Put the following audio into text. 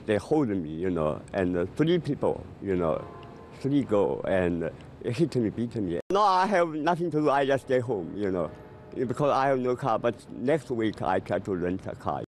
they hold me, you know, and three people, you know, three girls, and hit me, beat me. No, I have nothing to do. I just stay home, you know, because I have no car. But next week I try to rent a car.